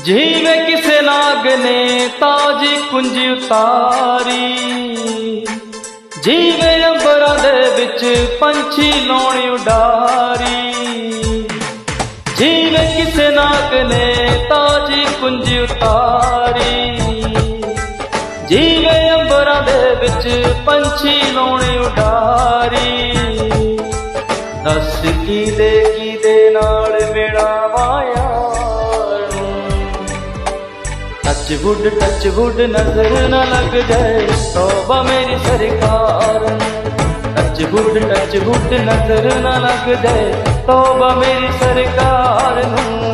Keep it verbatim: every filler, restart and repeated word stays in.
जीवे किसे नाग ने ताजी कुंज उतारी, जीवे अंबरां दे विच पंछी लाउण उडारी। जीवे किसे नाग ने ताजी कुंज उतारी, जीवे अंबरां दे विच पंछी लाउण उडारी। दस की दे की दे नाल मिलावां यार नूं, टच वुड टच वुड नजर न लग जाए तौबा मेरी सरकार। टच वुड टच वुड नजर न लग जाए तौबा मेरी सरकार नूं।